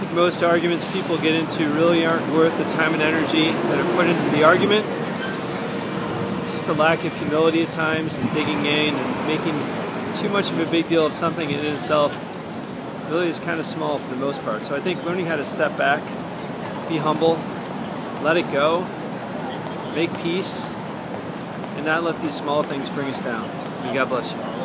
think most arguments people get into really aren't worth the time and energy that are put into the argument. It's just a lack of humility at times and digging in and making too much of a big deal of something in itself really is kind of small for the most part. So I think learning how to step back, be humble, let it go, make peace, and not let these small things bring us down. And God bless you.